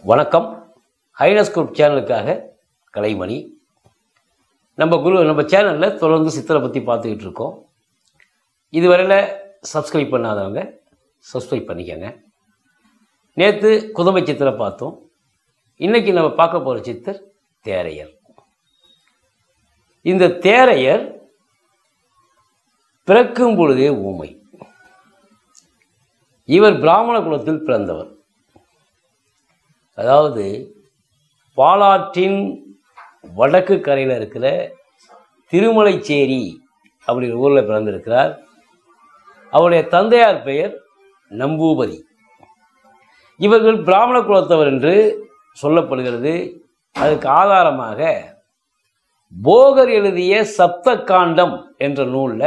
வணக்கம். Highness group சேனலுக்காக கலைமணி. நம்ம சேனலில் தொடர்ந்து சித்தரை பற்றி பார்த்துக்கிட்டு இருக்கோம். இதுவரையில் சப்ஸ்கிரைப் பண்ணாதவங்க சப்ஸ்கிரைப் பண்ணிக்கோங்க. நேற்று குதம்பை சித்தரை பார்த்தோம். இன்றைக்கி நம்ம பார்க்க போகிற சித்தர் தேரையர். இந்த தேரையர் பிறக்கும் பொழுதே ஊமை. இவர் பிராமண குலத்தில் பிறந்தவர். அதாவது பாலாற்றின் வடக்கு கரையில் இருக்கிற திருமலைச்சேரி அப்படிங்கிற ஊரில் பிறந்திருக்கிறார். அவருடைய தந்தையார் பெயர் நம்பூபதி. இவர்கள் பிராமண குலத்தவர் என்று சொல்லப்படுகிறது. அதுக்கு ஆதாரமாக போகர் எழுதிய சப்த காண்டம் என்ற நூலில்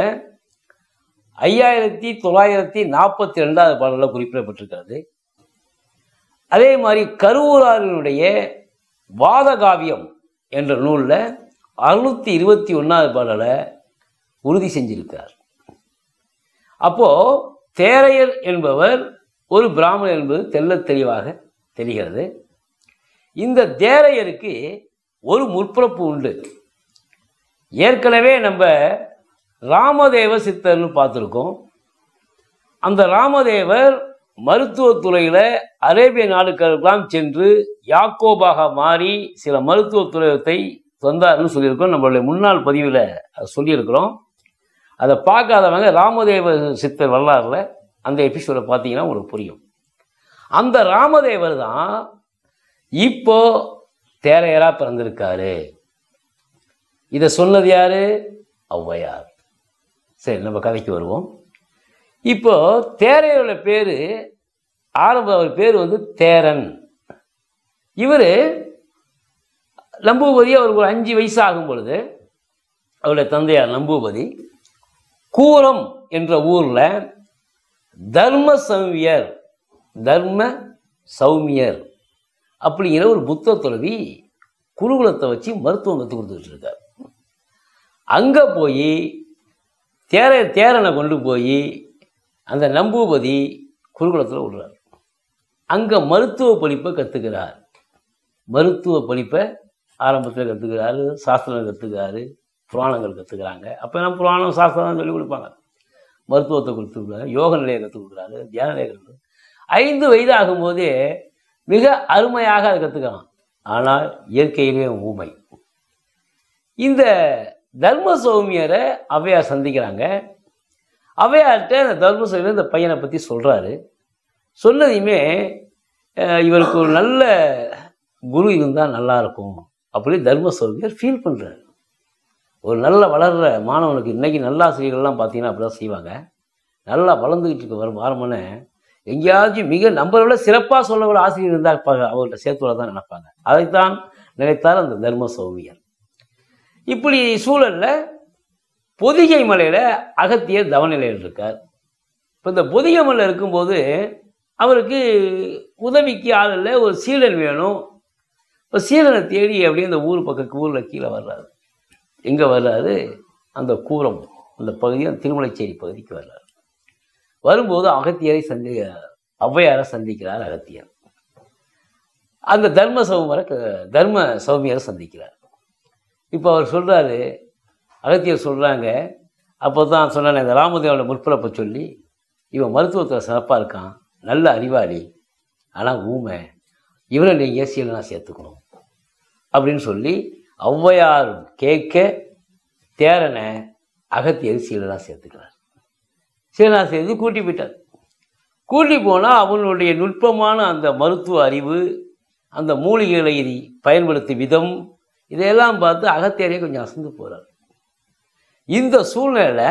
5942 பாடலில் குறிப்பிடப்பட்டிருக்கிறது. அதே மாதிரி கருவூராரினுடைய வாதகாவியம் என்ற நூலில் 621 பாடலை உறுதி செஞ்சிருக்கிறார். அப்போ தேரையர் என்பவர் ஒரு பிராமணர் என்பது தெள்ளத் தெளிவாக தெரிகிறது. இந்த தேரையருக்கு ஒரு முற்பிறப்பு உண்டு. ஏற்கனவே நம்ம ராமதேவ சித்தர்னு பார்த்துருக்கோம். அந்த ராமதேவர் மருத்துவத்துறையில் அரேபிய நாடுகளுக்கெல்லாம் சென்று யாக்கோபாக மாறி சில மருத்துவத்துறையத்தை தந்தார்னு சொல்லியிருக்கோம். நம்மளுடைய முன்னாள் பதிவில் சொல்லியிருக்கிறோம். அதை பார்க்காதவங்க ராமதேவ சித்தர் வரலாறுல அந்த எபிசோடை பார்த்தீங்கன்னா உங்களுக்கு புரியும். அந்த ராமதேவர் தான் இப்போ தேரையராக பிறந்திருக்காரு. இதை சொன்னது யாரு? ஔவையார். சரி, நம்ம கதைக்கு வருவோம். இப்போ தேரையரோட பேர் அவர் பேர் தேரன். இவர் நம்பூபதி. அவருக்கு ஒரு 5 வயசு ஆகும் பொழுது அவருடைய தந்தையார் நம்பூபதி கூரம் என்ற ஊரில் தர்ம சௌமியர் அப்படிங்கிற ஒரு புத்த துறவி குருகுலத்தை வச்சு மருத்துவம் கற்றுக் கொடுத்துட்டு இருக்கார். அங்கே போய் தேரனை கொண்டு போய் அந்த நம்பூபதி குருகுலத்தில் விடுறார். அங்கே மருத்துவ படிப்பை கற்றுக்கிறார். மருத்துவ படிப்பை ஆரம்பத்தில் கற்றுக்கிறாரு. சாஸ்திரம் கற்றுக்கிறாரு. புராணங்கள் கற்றுக்கிறாங்க. அப்போ நம்ம புராணம் சாஸ்திரம் சொல்லிக் கொடுப்பாங்க. மருத்துவத்தை கொடுத்துருக்காரு. யோக நிலையை கற்றுக் கொடுக்குறாரு. தியான நிலையை கற்றுக் 5 வயது ஆகும்போதே மிக அருமையாக அதை கற்றுக்கலாம். ஆனால் இயற்கையிலே ஊமை. இந்த தர்ம சௌமியரை ஔவையார் சந்திக்கிறாங்க. ஔவையார்கிட்ட அந்த தர்ம சௌமியர் இந்த பையனை பற்றி சொல்கிறாரு. சொன்னதையுமே இவருக்கு ஒரு நல்ல குரு இருந்தால் நல்லாயிருக்கும் அப்படி தர்ம சௌமியர் ஃபீல் பண்ணுறாரு. ஒரு நல்ல வளர்கிற மாணவனுக்கு இன்றைக்கி நல்ல ஆசிரியர்கள்லாம் பார்த்தீங்கன்னா அப்படி தான் செய்வாங்க. நல்லா வளர்ந்துக்கிட்டு இருக்க வரும் ஆரம்பனே எங்கேயாச்சும் மிக நம்மளை விட சிறப்பாக சொல்லக்கூட ஆசிரியர் இருந்தால் அவர்கிட்ட சேர்த்து தான் நினைப்பாங்க. அதைத்தான் நினைத்தார் அந்த தர்ம சௌமியர். இப்படி சூழலில் பொதிகை மலையில் அகத்தியர் தவநிலையில் இருக்கார். இப்போ இந்த பொதிகை மலையில் இருக்கும்போது அவருக்கு உதவிக்கு ஆள் இல்லை, ஒரு சீடன் வேணும். இப்போ சீடனை தேடி அப்படியே இந்த ஊரில் கீழே வர்றாரு. எங்கே வர்றாரு? அந்த கூரம் அந்த பகுதி, அந்த திருமலைச்சேரி பகுதிக்கு வர்றாரு. வரும்போது ஔவையாரை சந்திக்கிறார் அகத்தியர். அந்த தர்ம சௌமியரை சந்திக்கிறார். இப்போ அவர் சொல்கிறாரு, அகத்தியர் சொல்கிறாங்க, அப்போ தான் சொன்னாங்க இந்த ராமதேவோட முற்பிறப்பை சொல்லி, இவன் மருத்துவத்தில் சிறப்பாக இருக்கான், நல்ல அறிவாளி, ஆனால் ஊமை, இவரை நீங்கள் சீலனா சேர்த்துக்கணும் அப்படின்னு சொல்லி ஔவையார் கேட்க தேரனை அகத்தியர் சீலனா சேர்த்துக்கிறார். சீலனா சேர்த்து கூட்டி போயிட்டார். கூட்டி போனால் அவனுடைய நுட்பமான அந்த மருத்துவ அறிவு, அந்த மூலிகைகளை பயன்படுத்தும் விதம், இதையெல்லாம் பார்த்து அகத்தியரே கொஞ்சம் அசந்து போகிறார். இந்த சூழ்நிலை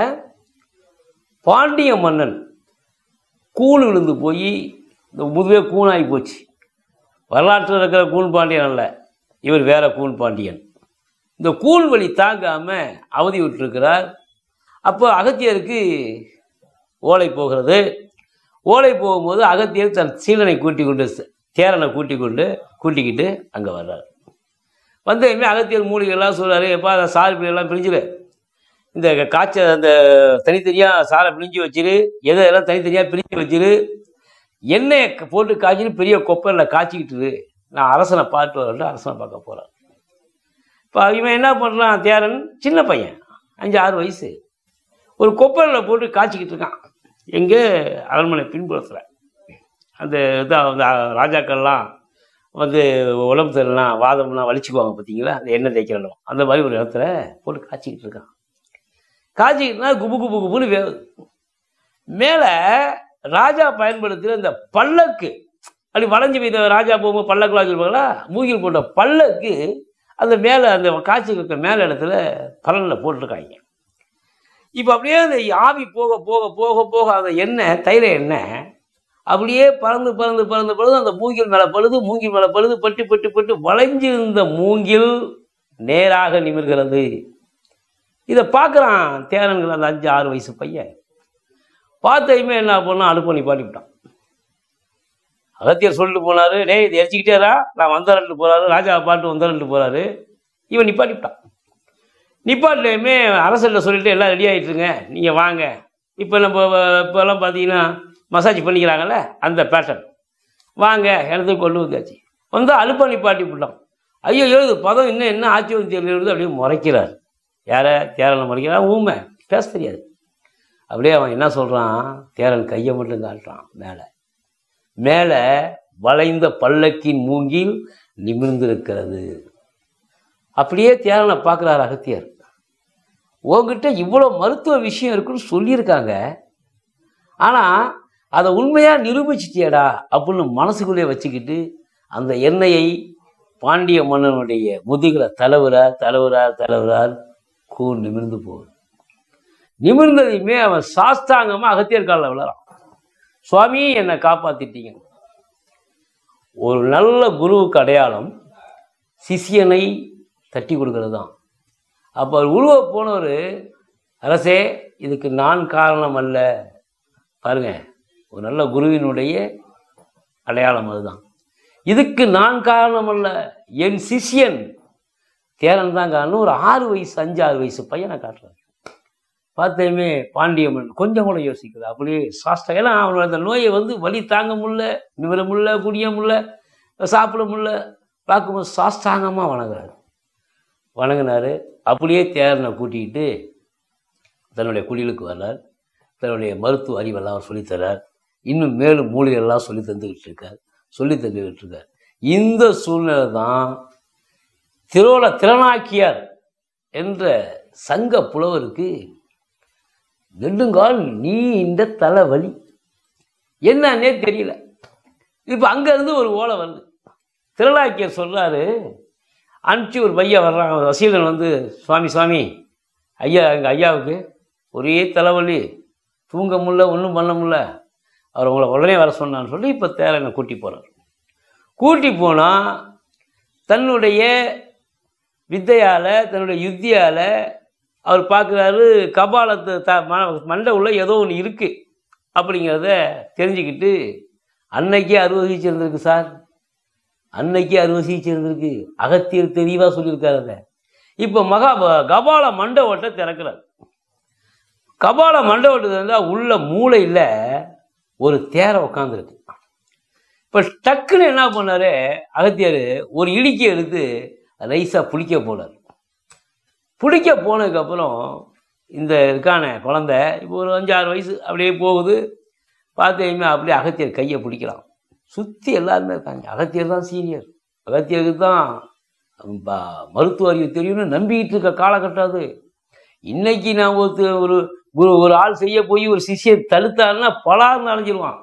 பாண்டிய மன்னன் கூழ் விழுந்து போய் இந்த முதுவே கூணாகி போச்சு. வரலாற்றில் இருக்கிற கூண் பாண்டியன் அல்ல, இவர் வேற கூண் பாண்டியன். இந்த கூழ் வலி தாங்காமல் அவதி விட்டுருக்கிறார். அப்போ அகத்தியருக்கு ஓலை போகிறது. ஓலை போகும்போது அகத்தியர் தன் சீலனை தேரனை கூட்டிக்கிட்டு அங்கே வர்றார். வந்ததுமே அகத்தியர் மூலிகைலாம் சொல்கிறாரு, எப்போ அதை சாறு பிள்ளைலாம் பிரிஞ்சிரு, இந்த காய்ச்சல் அந்த தனித்தனியாக சாரை பிழிஞ்சு வச்சிரு, எதெல்லாம் தனித்தனியாக பிரிஞ்சு வச்சிரு, எண்ணெயை போட்டு காய்ச்சிட்டு பெரிய கொப்பரில் காய்ச்சிக்கிட்டு நான் அரசனை பார்த்து வரட்டு அரசனை பார்க்க போகிறான். இப்போ இவன் என்ன பண்ணுறான், தேரன் சின்ன பையன் 5-6 வயசு, ஒரு கொப்பரில் போட்டு காய்ச்சிக்கிட்டு இருக்கான். எங்கே அரண்மனை பின்புறத்தில் அந்த இதாக ராஜாக்கள்லாம் வந்து உடம்பு சரியில்லாம் வாதம்லாம் வலிச்சுக்குவாங்க பார்த்தீங்களா, அந்த எண்ணெய் தேய்க்கிறோம், அந்த மாதிரி ஒரு இடத்துல போட்டு காய்ச்சிக்கிட்டு இருக்கான். காய்ச்சிக்கிட்டுனா குபு குபு குபுன்னு வேகுது. மேலே ராஜா பயன்படுத்துகிற இந்த பல்லக்கு, அப்படி வளைஞ்சி போய் ராஜா போகும்போது பல்லக்குலாம் சொல்லுவாங்களா, மூங்கில் போட்ட பல்லக்கு அந்த மேலே அந்த காய்ச்சி இருக்கிற மேலே இடத்துல பலனில் போட்டிருக்காங்க. இப்போ அப்படியே அந்த ஆவி போக போக போக போக அந்த எண்ணெய், தைல எண்ணெய் அப்படியே பறந்து பறந்து பறந்து பறந்து அந்த மூங்கில் மேலே பழுது, மூங்கில் மேலே பழுது, பட்டு பட்டு பட்டு வளைஞ்சிருந்த மூங்கில் நேராக நிமிர்கிறது. இதை பார்க்குறான் தேரன்கள், அந்த 5-6 வயசு பையன். பார்த்தையுமே என்ன பண்ணால் அடுப்பை நிப்பாட்டிவிட்டான். அகத்தியர் சொல்லிட்டு போனார், டேய் இதை எரிச்சிக்கிட்டேரா, நான் வந்தரன்ட்டு போகிறாரு, ராஜாவை பாட்டு வந்தரன்ட்டு போகிறாரு. இவன் நிப்பாட்டிவிட்டான். நிப்பாட்டிலையுமே அரசர்கிட்ட சொல்லிட்டு எல்லாம் ரெடி ஆகிட்டுருங்க, நீங்கள் வாங்க. இப்போ நம்ம இப்போல்லாம் பார்த்தீங்கன்னா மசாஜ் பண்ணிக்கிறாங்கல்ல, அந்த பேட்டர்ன், வாங்க இடத்துக்கு கொண்டு வந்தாச்சு. வந்தால் அடுப்பை நிப்பாட்டி விட்டான். ஐயோ இது பதம் இன்னும் என்ன ஆட்சி வந்து தெரியல, அப்படியே முறைக்கிறார். யாரை? தேரனை முறைக்கிறான். ஊமை, பேச தெரியாது. அப்படியே அவன் என்ன சொல்கிறான், தேரன் கையை மட்டும் காட்டுறான். மேலே மேலே வளைந்த பல்லக்கின் மூங்கில் நிமிர்ந்திருக்கிறது. அப்படியே தேரனை பார்க்குறாரு அகத்தியர். உங்ககிட்ட இவ்வளோ மருத்துவ விஷயம் இருக்குன்னு சொல்லியிருக்காங்க, ஆனால் அதை உண்மையாக நிரூபிச்சிட்டியடா அப்படின்னு மனசுக்குள்ளே வச்சுக்கிட்டு அந்த எண்ணெயை பாண்டிய மன்னனுடைய முதுகில் தலவுறார் தலவுறார் தலவுறார். கூர் நிமிர்ந்து போகுது. நிமிர்ந்ததையுமே அவன் சாஸ்தாங்கமாக அகத்தியர் காலில் விழறான். சுவாமி என்னை காப்பாத்திட்டீங்க. ஒரு நல்ல குருவுக்கு அடையாளம் சிஷியனை தட்டி கொடுக்கறது தான். அப்போ உருவ போனவர், அரசே இதுக்கு நான் காரணம் அல்ல. பாருங்க, ஒரு நல்ல குருவினுடைய அடையாளம் அதுதான். இதுக்கு நான் காரணம் அல்ல, என் சிஷியன் தேரன் தான் காரணம். ஒரு 6 வயசு 5-6 வயசு பையனை காட்டுறாரு. பார்த்தேமே பாண்டியம்மன் கொஞ்சம் கூட யோசிக்குது. அப்படியே சாஸ்திரம், ஏன்னா அவனோட அந்த நோயை வந்து வலி தாங்க முடியல, நிமிர முடியல, குடிய முடியல, சாப்பிட முடியல. பார்க்கும்போது சாஸ்தாங்கமாக வணங்கினார். அப்படியே தேரனை கூட்டிக்கிட்டு தன்னுடைய குடிலுக்கு வர்றார். தன்னுடைய மருத்துவ அறிவெல்லாம் அவர் சொல்லித்தரார். இன்னும் மேலும் மூலிகைலாம் சொல்லி தந்துக்கிட்டு இருக்கார். இந்த சூழ்நிலை தான் திறனாக்கியார் என்ற சங்க புலவருக்கு நெடுங்கால் நீண்ட தலைவலி, என்னன்னே தெரியல. இப்போ அங்கேருந்து ஒரு ஓலை வருது. திறனாக்கியார் சொல்கிறாரு, அனுப்பிச்சு ஒரு பையன் வர்றாங்க, வசீலன் வந்து, சுவாமி ஐயா, எங்கள் ஐயாவுக்கு ஒரே தலைவலி, தூங்க முடியல, ஒன்றும் பண்ண முடியல, அவர் உங்களை உடனே வர சொன்னான்னு சொல்லி இப்போ தேரனை கூட்டி போகிறார். கூட்டி போனால் தன்னுடைய வித்தையால், தன்னுடைய யுத்தியால் அவர் பார்க்குறாரு, கபாலத்தை மண்டை உள்ள ஏதோ ஒன்று இருக்குது அப்படிங்கிறத தெரிஞ்சுக்கிட்டு, அன்னைக்கே அறுவை சிகிச்சை இருந்திருக்கு சார், அன்னைக்கே அறுவை சிகிச்சை இருந்திருக்கு. அகத்தியர் தெளிவாக சொல்லியிருக்காரு. அதை இப்போ கபால மண்டை ஓட்டை திறக்கிறார். கபால மண்டை ஓட்டை இருந்தால் உள்ள மூளையில் ஒரு தேரை உட்காந்துருக்கு. இப்போ டக்குன்னு என்ன பண்ணார் அகத்தியர், ஒரு இடுக்கி எடுத்து ரைஸாக புளிக்க போனார். பிடிக்க போனதுக்கப்புறம் இந்த இருக்கான குழந்தை இப்போ ஒரு 5-6 வயசு அப்படியே போகுது. பார்த்தீங்கன்னா அப்படியே அகத்தியர் கையை பிடிக்கலாம். சுற்றி எல்லாருமே இருக்காங்க. அகத்தியர் தான் சீனியர். அகத்தியருக்கு தான் மருத்துவ அறிவு தெரியும்னு நம்பிக்கிட்டு இருக்க காலகட்டம் அது. இன்னைக்கு நான் ஒரு ஆள் செய்ய போய் ஒரு சிஷியர் தடுத்தாருன்னா பலார்னு அலைஞ்சிருவான்.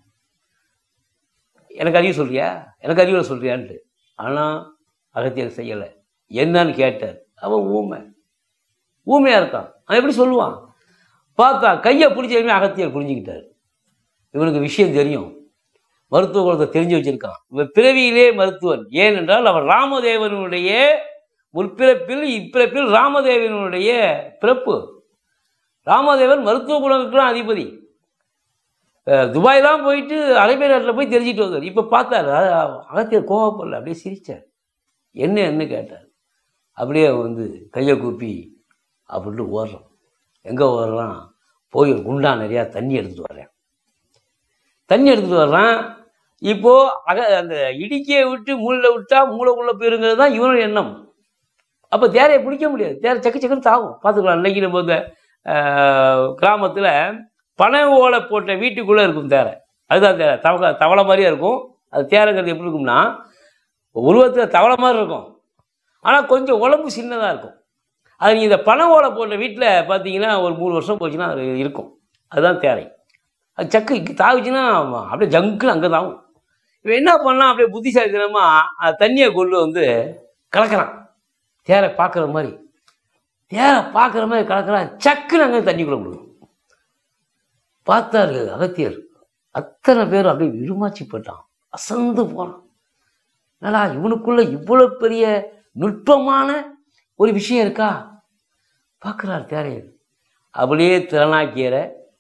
எனக்கு அறிவு சொல்றியா, எனக்கு அறிவுரை சொல்றியான்ட்டு. ஆனால் அகத்தியர் செய்யலை. என்னன்னு கேட்டார். அவன் ஊமையாக இருக்கான். அவன் எப்படி சொல்லுவான்? பார்த்தா கையை பிடிச்சதுமே அகத்தியர் புரிஞ்சுக்கிட்டார். இவனுக்கு விஷயம் தெரியும், மருத்துவ குலத்தை தெரிஞ்சு வச்சிருக்கான். இவன் பிறவியிலே மருத்துவன். ஏனென்றால் அவர் ராமதேவனுடைய முற்பிறப்பில் இப்பிறப்பில் ராமதேவனுடைய பிறப்பு. ராமதேவன் மருத்துவ குலங்களுக்கெல்லாம் அதிபதி. துபாயெல்லாம் போயிட்டு அரேபிய நாட்டில் போய் தெரிஞ்சுட்டு வந்தார். இப்போ பார்த்தார் அகத்தியர் கோவப்படல, அப்படியே சிரித்தார். என்ன கேட்டார். அப்படியே வந்து கையை கூப்பி அப்படின்ட்டு ஓடுறான். எங்கே ஓடுறான்? போய் ஒரு குண்டா நிறையா தண்ணி எடுத்துகிட்டு வர்றான். இப்போ அந்த இடிக்கையை விட்டு மூளையில் விட்டா மூளைக்குள்ளே போயிருங்கிறது தான் இவனுடைய எண்ணம். அப்போ தேரையை பிடிக்க முடியாது, தேரை சக்கு சக்குன்னு தாகும். பார்த்துக்கலாம். இன்னைக்கு நம்ம இந்த கிராமத்தில் பனை ஓலை போட்ட வீட்டுக்குள்ளே இருக்கும் தேரை, அதுதான் தேரை. தவளை மாதிரியே இருக்கும். அது தேரைங்கிறது எப்படி இருக்கும்னா உருவத்தில் தவளை மாதிரி இருக்கும், ஆனால் கொஞ்சம் உடம்பு சின்னதாக இருக்கும். அது நீங்கள் இந்த பனை ஓலை போட்ட வீட்டில் பார்த்தீங்கன்னா ஒரு 3 வருஷம் போச்சுன்னா அது இருக்கும். அதுதான் தேரை. அது சக்கு இங்கே தாவிச்சுன்னா அப்படியே ஜங்குன்னு அங்கே தாகும். இப்போ என்ன பண்ணலாம், அப்படியே புத்திசாலித்தனமாக தண்ணியை கொண்டு வந்து கலக்கிறான். தேரை பார்க்குற மாதிரி கலக்கிறான். சக்குன்னு அங்கே தண்ணிக்குள்ளே விடுவோம். பார்த்தாரு அகத்தியர். அத்தனை பேர் அப்படியே விருமாச்சி போட்டான், அசந்து போனான். என்னடா இவனுக்குள்ள இவ்வளோ பெரிய நுட்பமான ஒரு விஷயம் இருக்கா? பார்க்குறார் தேரையர். அப்படியே திறனாக்கியரை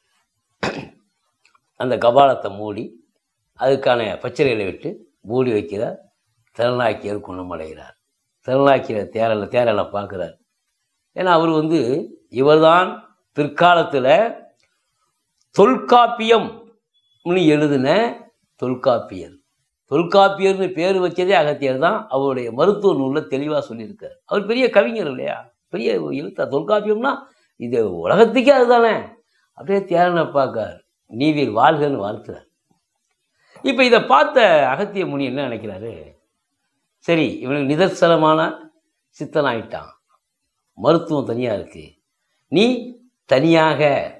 அந்த கபாலத்தை மூடி அதுக்கான பச்சளைகளை விட்டு மூடி வைக்கிறார். திறனாக்கியர் குணமடைகிறார். திறனாக்கியர் தேரலை பார்க்குறார். ஏன்னா அவர் இவர்தான் பிற்காலத்தில் தொல்காப்பியம் எழுதின தொல்காப்பியர். தொல்காப்பியர்னு பேர் வச்சதே அகத்தியர் தான். அவருடைய மருத்துவ நூலில் தெளிவாக சொல்லியிருக்கார். அவர் பெரிய கவிஞர் இல்லையா, பெரிய எழுத்தா. தொல்காப்பியம்னா இது உலகத்துக்கே அதுதானே. அப்படியே தேரனை பார்க்கார், நீவிர் வாழ்கன்னு வாழ்த்துறார். இப்போ இதை பார்த்த அகத்திய முனி என்ன நினைக்கிறாரு, சரி இவனுக்கு நிதர்சனமான சித்தனாயிட்டான், மருத்துவம் தனியாக இருக்குது, நீ தனியாக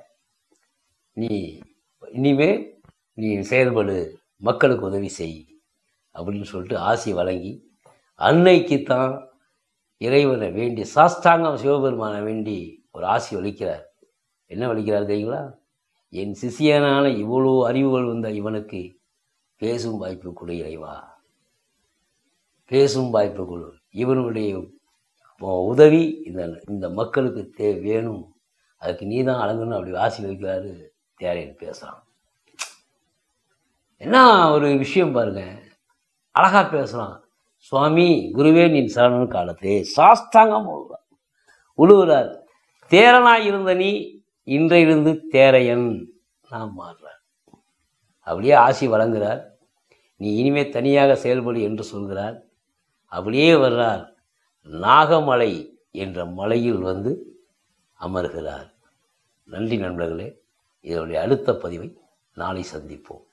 இனிமே நீ செயல்படு, மக்களுக்கு உதவி செய் அப்படின்னு சொல்லிட்டு ஆசி வழங்கி அன்னைக்குத்தான் இறைவனை வேண்டி சாஸ்தாங்கம் சிவபெருமானை வேண்டி ஒரு ஆசி வலிக்கிறார். என்ன வலிக்கிறார் தெரியுங்களா? என் சிஷியனான இவ்வளோ அறிவுகள் வந்த இவனுக்கு பேசும் வாய்ப்பு கொடு இறைவா, பேசும் வாய்ப்பு கொடு. இவனுடைய உதவி இந்த மக்களுக்கு வேணும், அதுக்கு நீ தான் அழங்கணும். அப்படி ஆசி வைக்கிறாரு. தேரையன் பேசுகிறான். என்ன ஒரு விஷயம் பாருங்க, அழகா பேசுகிறான். சுவாமி குருவே நீ சரணன் காலத்தே சாஸ்தாங்கம் உழுவுறார். தேரனாய் இருந்த நீ இன்றையிலிருந்து தேரையன் நாம் மாறுறார். அப்படியே ஆசி வழங்குகிறார். நீ இனிமே தனியாக செயல்படு என்று சொல்கிறார். அப்படியே வர்றார். நாகமலை என்ற மலையில் அமர்கிறார். நன்றி நண்பர்களே. இதனுடைய அடுத்த பதிவை நாளை சந்திப்போம்.